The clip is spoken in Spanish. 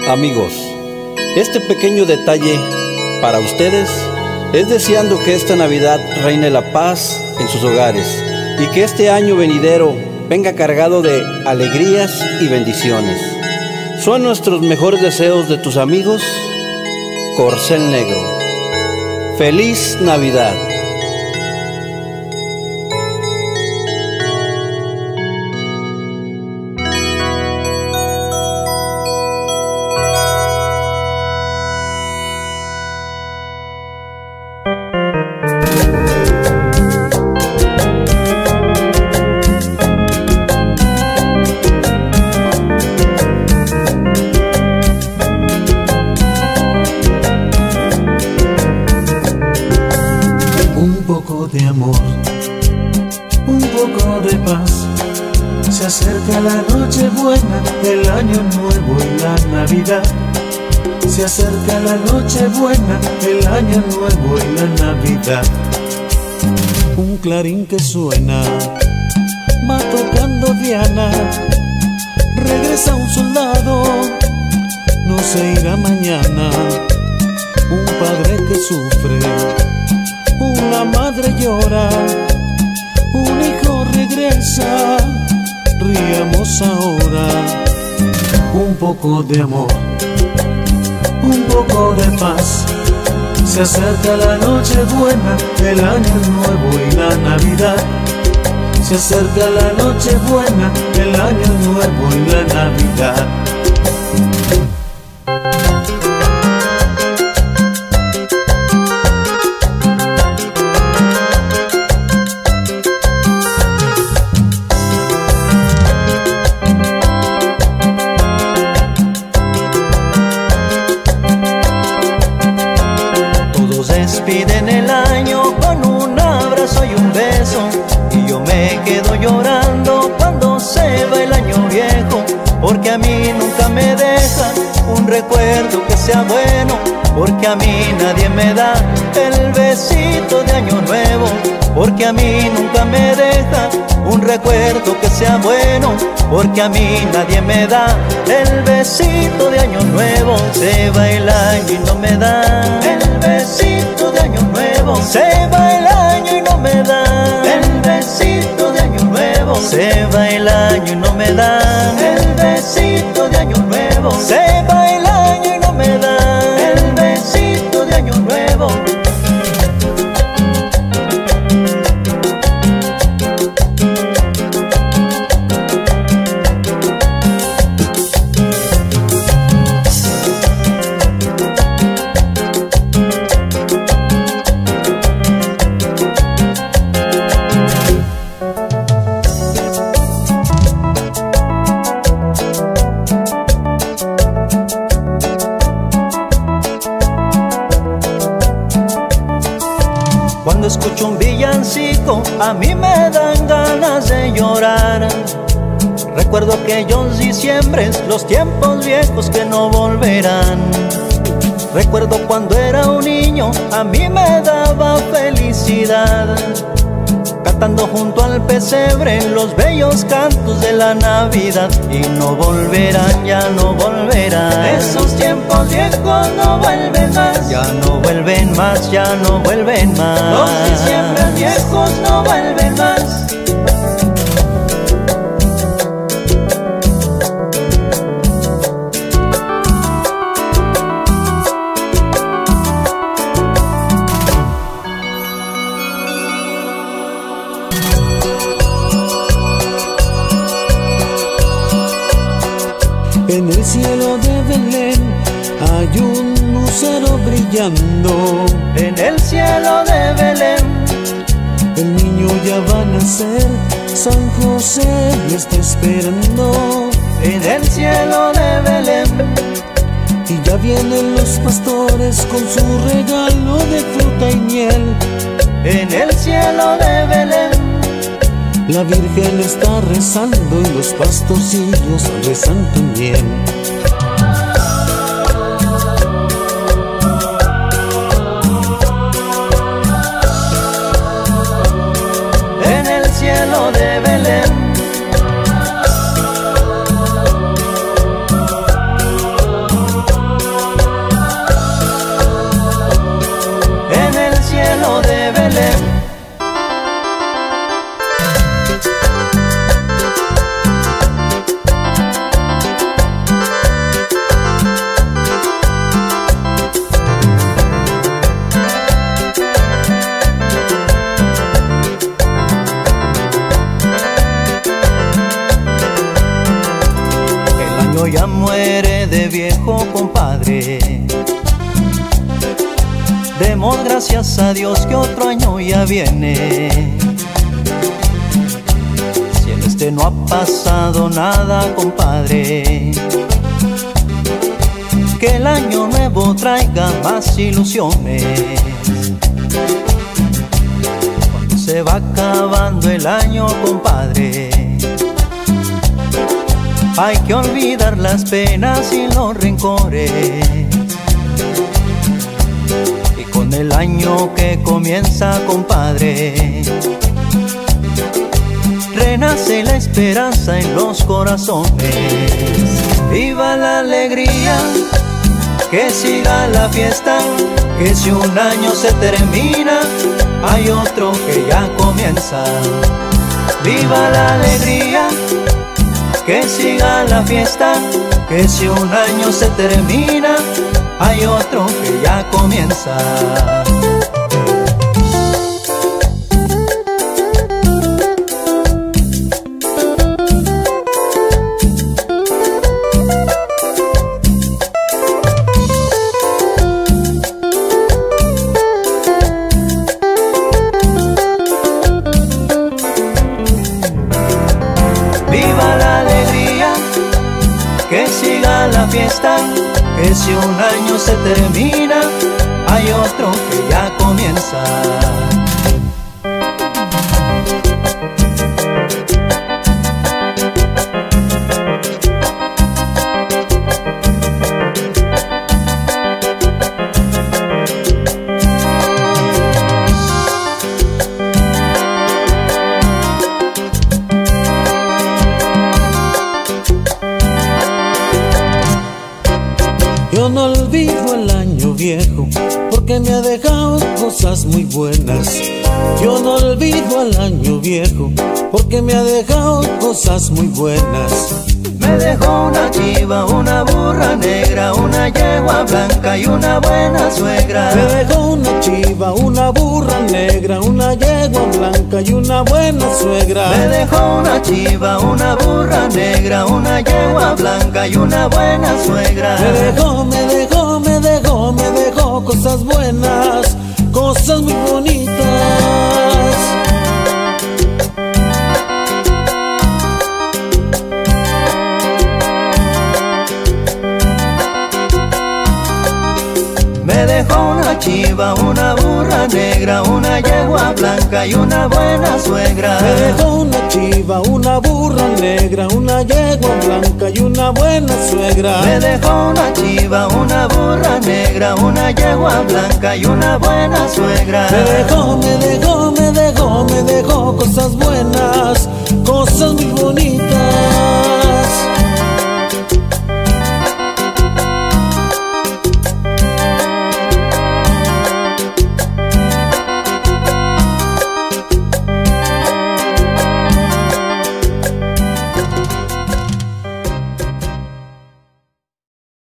Amigos, este pequeño detalle para ustedes es deseando que esta Navidad reine la paz en sus hogares y que este año venidero venga cargado de alegrías y bendiciones. Son nuestros mejores deseos de tus amigos, Corcel Negro. ¡Feliz Navidad! De amor, un poco de paz. Se acerca la noche buena, el año nuevo y la Navidad. Se acerca la noche buena, el año nuevo y la Navidad. Un clarín que suena, va tocando Diana. Regresa un soldado, no se irá mañana. Un padre que sufre, una madre llora, un hijo regresa, riamos ahora. Un poco de amor, un poco de paz. Se acerca la noche buena, el año nuevo y la Navidad. Se acerca la noche buena, el año nuevo y la Navidad. Despiden el año con un abrazo y un beso, y yo me quedo llorando cuando se va el año viejo, porque a mí nunca me deja un recuerdo que sea bueno, porque a mí nadie me da el besito de año nuevo, porque a mí nunca me deja un recuerdo que sea bueno, porque a mí nadie me da el besito de año nuevo. Se va el año y no me da el besito de año nuevo. Se va el año y no me da el besito de año nuevo. Se va el año y no me da el besito de año nuevo. Se va el año y no me da el besito de año nuevo. Cuando escucho un villancico, a mí me dan ganas de llorar. Recuerdo aquellos diciembres, los tiempos viejos que no volverán. Recuerdo cuando era un niño, a mí me daba felicidad, cantando junto al pesebre los bellos cantos de la Navidad. Y no volverán, ya no volverán. Esos tiempos viejos no vuelven más. Ya no vuelven más, ya no vuelven más. Los diciembres viejos no vuelven más. En el cielo de Belén hay un lucero brillando. En el cielo de Belén el niño ya va a nacer, San José lo está esperando. En el cielo de Belén y ya vienen los pastores con su regalo de fruta y miel. En el cielo de Belén la Virgen está rezando y los pastorcillos rezan también. En el cielo de Belén gracias a Dios que otro año ya viene. Si en este no ha pasado nada, compadre, que el año nuevo traiga más ilusiones. Cuando se va acabando el año, compadre, hay que olvidar las penas y los rencores. Y con el año que comienza, compadre, renace la esperanza en los corazones. Viva la alegría, que siga la fiesta, que si un año se termina, hay otro que ya comienza. Viva la alegría, que siga la fiesta, que si un año se termina, hay otro que ya comienza. Viva la alegría, que siga la fiesta, que si un año se termina, hay otro que ya comienza. Yo no olvido el año viejo, porque me ha dejado cosas muy buenas. Yo no olvido el año viejo, porque me ha dejado cosas muy buenas. Me dejó una chiva, una burra negra, una yegua blanca y una buena suegra. Me dejó una chiva, una burra negra, una yegua blanca y una buena suegra. Me dejó una chiva, una burra negra, una yegua blanca y una buena suegra. Me dejó cosas buenas, cosas muy bonitas. Me dejó una chiva, una burra negra, una yegua blanca y una buena suegra. Me dejó una chiva, una burra negra, una yegua blanca y una buena suegra. Me dejó una chiva, una burra negra, una yegua blanca y una buena suegra. Me dejó cosas buenas,